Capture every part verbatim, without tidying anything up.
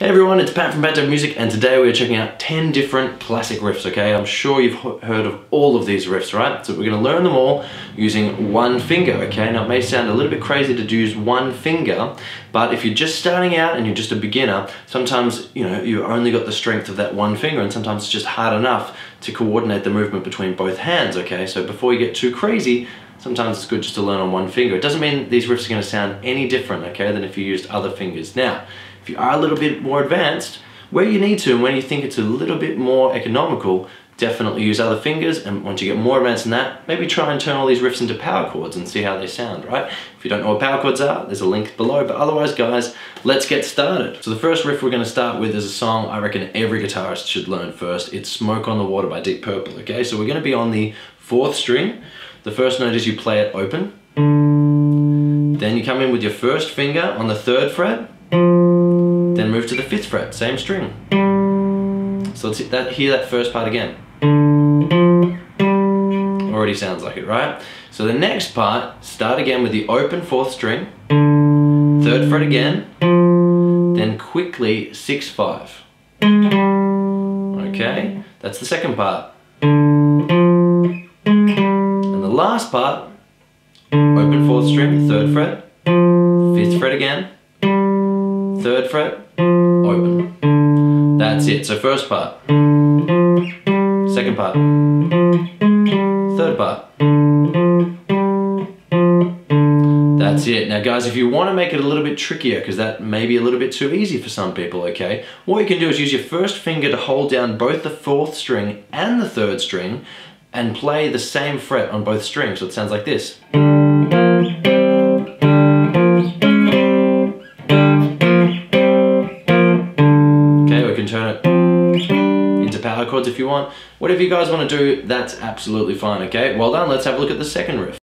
Hey everyone, it's Pat from Pat Dev Music, and today we're checking out ten different classic riffs, okay? I'm sure you've heard of all of these riffs, right? So we're going to learn them all using one finger, okay? Now it may sound a little bit crazy to use one finger, but if you're just starting out and you're just a beginner, sometimes, you know, you've only got the strength of that one finger, and sometimes it's just hard enough to coordinate the movement between both hands, okay? So before you get too crazy, sometimes it's good just to learn on one finger. It doesn't mean these riffs are going to sound any different, okay, than if you used other fingers. Now, if you are a little bit more advanced, where you need to and when you think it's a little bit more economical, definitely use other fingers, and once you get more advanced than that, maybe try and turn all these riffs into power chords and see how they sound, right? If you don't know what power chords are, there's a link below, but otherwise guys, let's get started. So the first riff we're going to start with is a song I reckon every guitarist should learn first. It's Smoke on the Water by Deep Purple, okay? So we're going to be on the fourth string. The first note is you play it open. Then you come in with your first finger on the third fret. Then move to the fifth fret, same string. So let's hit that, hear that first part again. Already sounds like it, right? So the next part, start again with the open fourth string, third fret again, then quickly six five. Okay, that's the second part. And the last part, open fourth string, third fret, fifth fret again, third fret, open. That's it. So first part, second part, third part. That's it. Now guys, if you want to make it a little bit trickier, because that may be a little bit too easy for some people, okay, what you can do is use your first finger to hold down both the fourth string and the third string and play the same fret on both strings. So it sounds like this. Turn it into power chords if you want. Whatever you guys want to do, that's absolutely fine, okay? Well done, let's have a look at the second riff.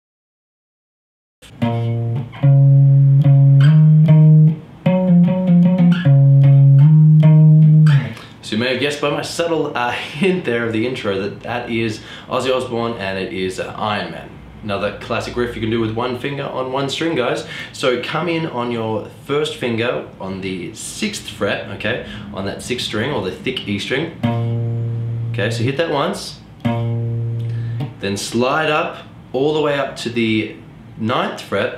So you may have guessed by my subtle uh, hint there of the intro that that is Ozzy Osbourne, and it is uh, Iron Man. Another classic riff you can do with one finger on one string, guys. So come in on your first finger on the sixth fret, okay, on that sixth string, or the thick E string. Okay, so hit that once. Then slide up all the way up to the ninth fret.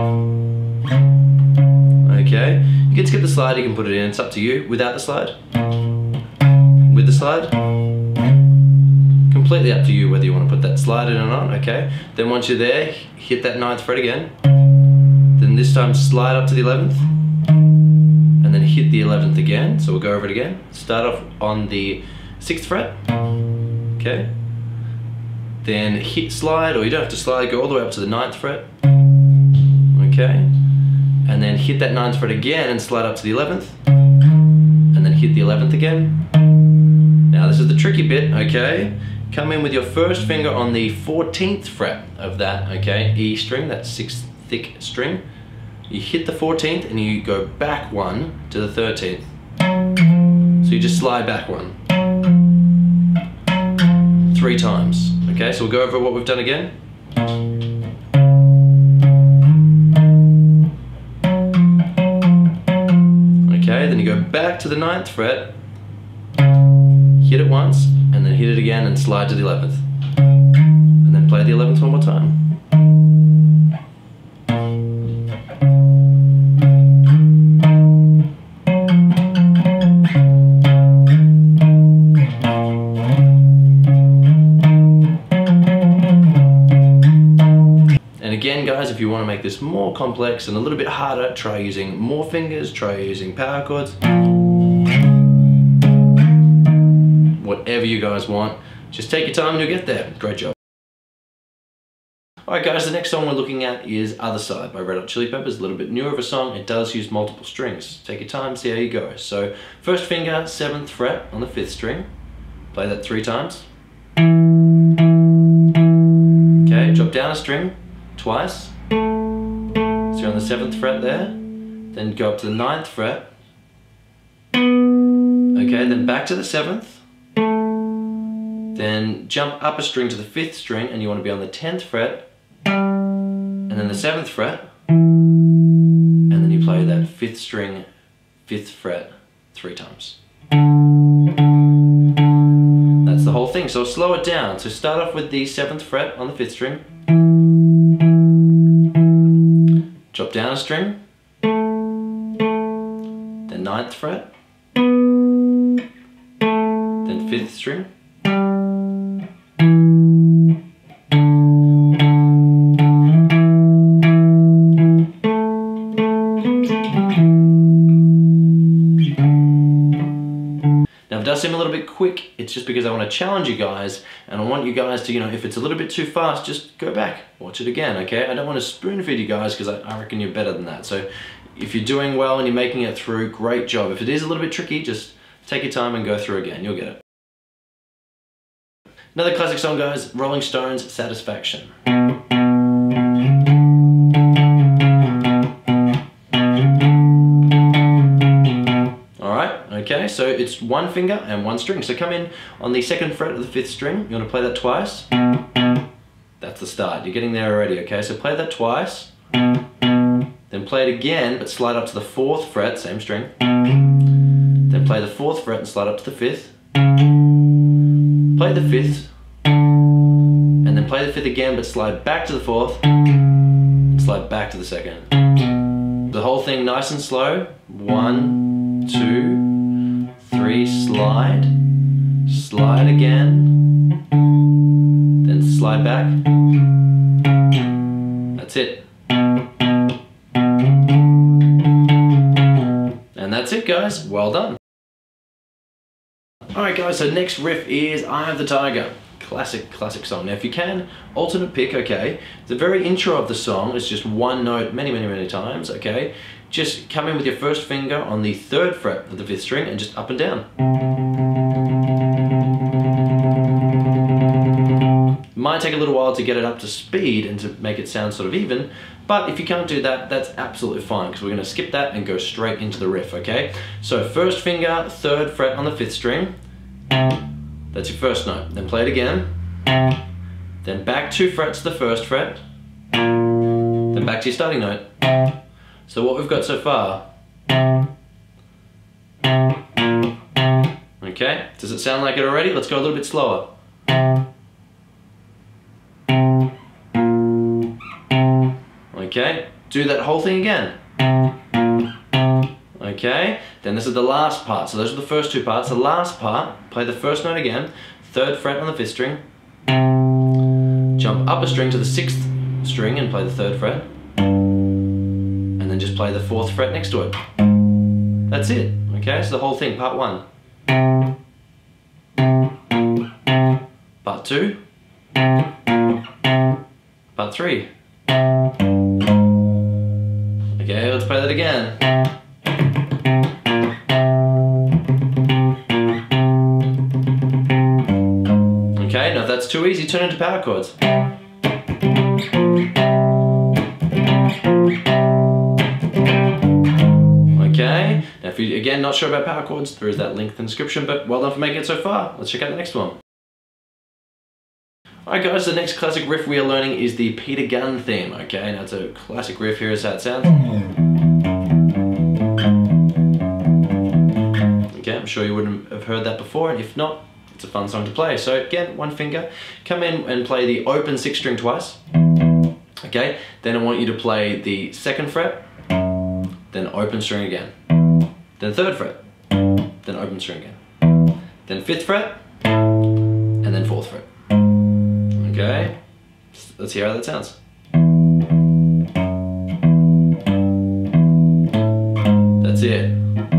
Okay, you can skip the slide, you can put it in, it's up to you. Without the slide, with the slide, completely up to you whether you want to put that slide in or not, okay? Then once you're there, hit that ninth fret again. Then this time slide up to the eleventh. And then hit the eleventh again. So we'll go over it again. Start off on the sixth fret. Okay. Then hit slide, or you don't have to slide, go all the way up to the ninth fret. Okay. And then hit that ninth fret again and slide up to the eleventh. And then hit the eleventh again. Now this is the tricky bit, okay? Come in with your first finger on the fourteenth fret of that, okay, E string, that sixth thick string. You hit the fourteenth and you go back one to the thirteenth. So you just slide back one. Three times, okay? So we'll go over what we've done again. Okay, then you go back to the ninth fret, hit it once, and then hit it again and slide to the eleventh. And then play the eleventh one more time. And again guys, if you want to make this more complex and a little bit harder, try using more fingers, try using power chords. Whatever you guys want, just take your time and you'll get there. Great job. Alright guys, the next song we're looking at is Other Side by Red Hot Chili Peppers. A little bit newer of a song. It does use multiple strings. Take your time, see how you go. So first finger, seventh fret on the fifth string. Play that three times. Okay, drop down a string twice. So you're on the seventh fret there. Then go up to the ninth fret. Okay, then back to the seventh. Then jump up a string to the fifth string, and you want to be on the tenth fret, and then the seventh fret, and then you play that fifth string, fifth fret three times. That's the whole thing. So slow it down. So start off with the seventh fret on the fifth string. Drop down a string. Then ninth fret. Then fifth string. Now, if it does seem a little bit quick, it's just because I want to challenge you guys, and I want you guys to, you know, if it's a little bit too fast, just go back, watch it again, okay? I don't want to spoon feed you guys because I, I reckon you're better than that. So if you're doing well and you're making it through, great job. If it is a little bit tricky, just take your time and go through again, you'll get it. Another classic song, guys, Rolling Stones, Satisfaction. Okay, so it's one finger and one string. So come in on the second fret of the fifth string. You want to play that twice. That's the start. You're getting there already, okay? So play that twice. Then play it again, but slide up to the fourth fret, same string. Then play the fourth fret and slide up to the fifth. Play the fifth. And then play the fifth again, but slide back to the fourth. And slide back to the second. The whole thing nice and slow. One, two, three, slide, slide again, then slide back. That's it. And that's it, guys. Well done. Alright guys, so next riff is Eye of the Tiger. Classic, classic song. Now if you can, alternate pick, okay. The very intro of the song is just one note many, many, many times, okay. Just come in with your first finger on the third fret of the fifth string and just up and down. It might take a little while to get it up to speed and to make it sound sort of even, but if you can't do that, that's absolutely fine because we're going to skip that and go straight into the riff, okay? So first finger, third fret on the fifth string. That's your first note. Then play it again. Then back two frets to the first fret. Then back to your starting note. So what we've got so far. Okay, does it sound like it already? Let's go a little bit slower. Okay, do that whole thing again. Okay, then this is the last part. So those are the first two parts. The last part, play the first note again, third fret on the fifth string, jump up a string to the sixth string and play the third fret, and then just play the fourth fret next to it. That's it. Okay, so the whole thing, part one. Part two. Part three. Okay, let's play that again. Okay, now if that's too easy, turn into power chords. Okay, now if you're again not sure about power chords, there is that link in the description, but well done for making it so far. Let's check out the next one. Alright guys, the next classic riff we are learning is the Peter Gunn theme. Okay, now it's a classic riff, here is how it sounds. Okay, I'm sure you wouldn't have heard that before, and if not, it's a fun song to play. So again, one finger, come in and play the open sixth string twice. Okay, then I want you to play the second fret, then open string again. Then third fret, then open string again. Then fifth fret, and then fourth fret. Okay, let's hear how that sounds. That's it.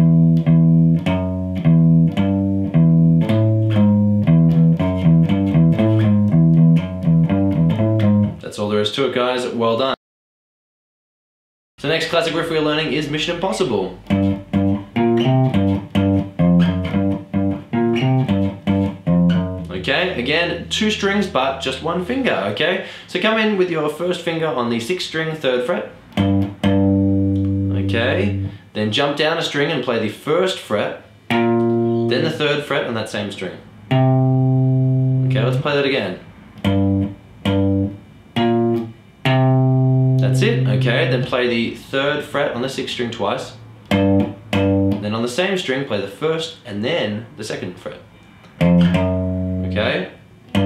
That's all there is to it, guys. Well done. So the next classic riff we're learning is Mission Impossible. Okay, again, two strings, but just one finger, okay? So come in with your first finger on the sixth string, third fret. Okay, then jump down a string and play the first fret, then the third fret on that same string. Okay, let's play that again. That's it, okay, then play the third fret on the sixth string twice. Then Then on the same string, play the first and then the second fret. Okay?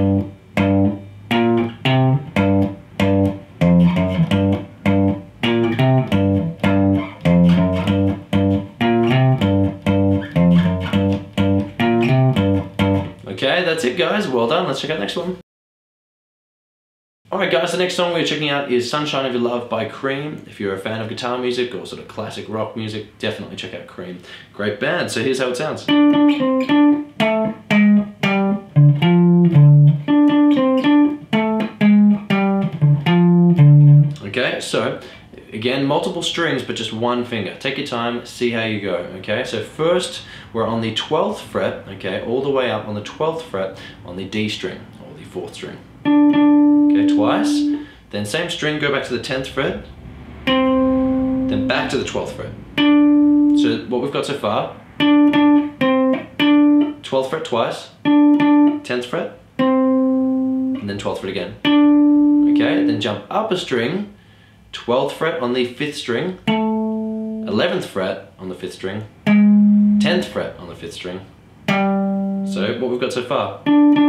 Okay, that's it guys, well done. Let's check out the next one. Alright guys, the next song we're checking out is Sunshine of Your Love by Cream. If you're a fan of guitar music or sort of classic rock music, definitely check out Cream. Great band, so here's how it sounds. Okay, so again, multiple strings but just one finger. Take your time, see how you go, okay? So first, we're on the twelfth fret, okay, all the way up on the twelfth fret on the D string, or the fourth string. Okay, twice. Then same string, go back to the tenth fret, then back to the twelfth fret. So what we've got so far, twelfth fret twice, tenth fret, and then twelfth fret again. Okay, then jump up a string, twelfth fret on the fifth string, eleventh fret on the fifth string, tenth fret on the fifth string. So what we've got so far.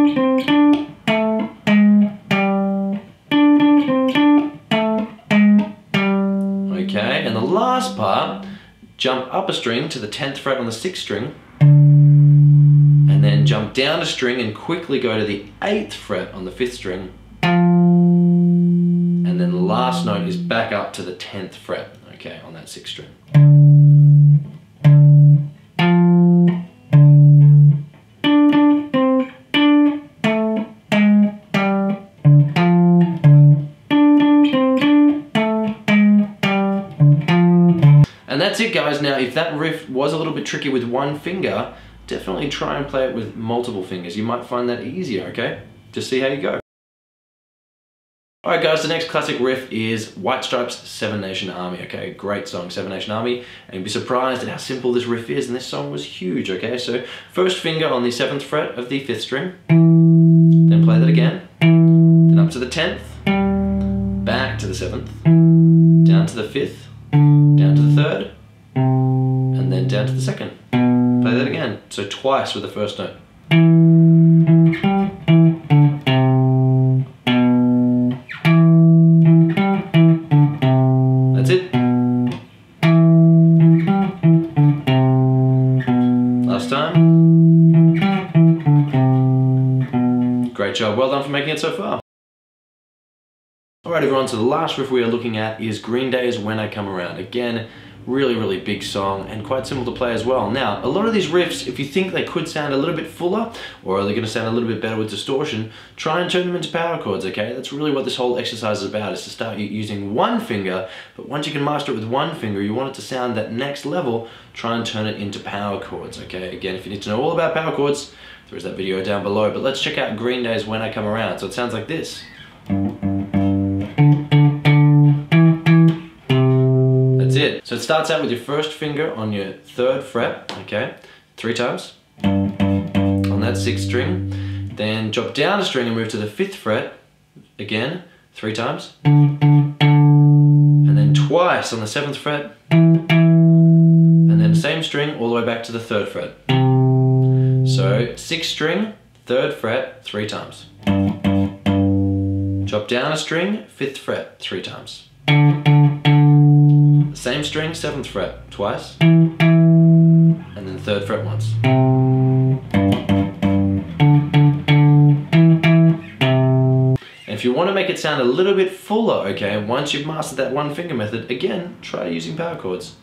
Okay, and the last part, jump up a string to the tenth fret on the sixth string, and then jump down a string and quickly go to the eighth fret on the fifth string, and then the last note is back up to the tenth fret, okay, on that sixth string. And that's it guys. Now if that riff was a little bit tricky with one finger, definitely try and play it with multiple fingers. You might find that easier, okay? Just see how you go. Alright guys, the next classic riff is White Stripes' Seven Nation Army, okay? Great song, Seven Nation Army, and you'd be surprised at how simple this riff is, and this song was huge, okay? So first finger on the seventh fret of the fifth string, then play that again, then up to the tenth, back to the seventh, down to the fifth, down to the third, and then down to the second. Play that again, so twice with the first note. That's it. Last time. Great job, well done for making it so far. Alright everyone, so the last riff we are looking at is Green Day's When I Come Around. Again, really, really big song and quite simple to play as well. Now, a lot of these riffs, if you think they could sound a little bit fuller or they're going to sound a little bit better with distortion, try and turn them into power chords, okay? That's really what this whole exercise is about, is to start using one finger, but once you can master it with one finger, you want it to sound that next level, try and turn it into power chords, okay? Again, if you need to know all about power chords, there's that video down below, but let's check out Green Day's When I Come Around. So it sounds like this. That's it. So it starts out with your first finger on your third fret, okay, three times on that sixth string, then drop down a string and move to the fifth fret, again, three times, and then twice on the seventh fret, and then same string all the way back to the third fret. So sixth string, third fret, three times. Drop down a string, fifth fret, three times. Same string, seventh fret, twice, and then third fret once. And if you want to make it sound a little bit fuller, okay, once you've mastered that one finger method, again, try using power chords.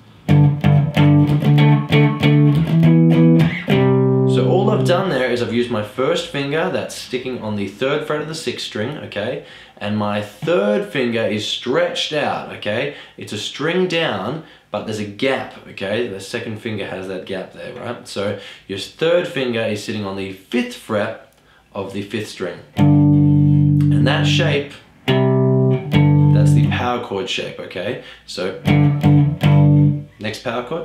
So all I've done there is I've used my first finger that's sticking on the third fret of the sixth string, okay, and my third finger is stretched out, okay. It's a string down, but there's a gap, okay. The second finger has that gap there, right? So your third finger is sitting on the fifth fret of the fifth string, and that shape, that's the power chord shape, okay. So next power chord.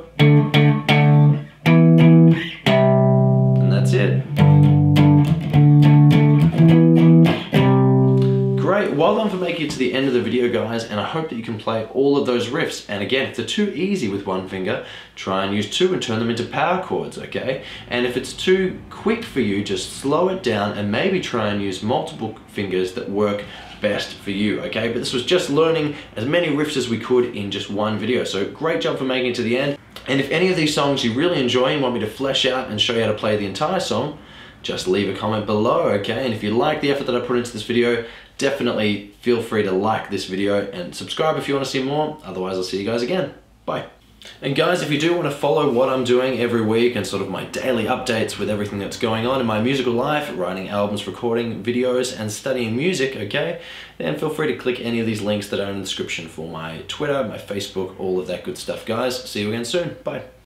That's it. Great, well done for making you to the end of the video, guys, and I hope that you can play all of those riffs. And again, if they're too easy with one finger, try and use two and turn them into power chords, okay? And if it's too quick for you, just slow it down and maybe try and use multiple fingers that work best for you, okay? But this was just learning as many riffs as we could in just one video. So great job for making it to the end. And if any of these songs you really enjoy and want me to flesh out and show you how to play the entire song, just leave a comment below, okay? And if you like the effort that I put into this video, definitely feel free to like this video and subscribe if you want to see more. Otherwise, I'll see you guys again. Bye. And guys, if you do want to follow what I'm doing every week and sort of my daily updates with everything that's going on in my musical life, writing albums, recording videos, and studying music, okay, then feel free to click any of these links that are in the description for my Twitter, my Facebook, all of that good stuff, guys. See you again soon. Bye.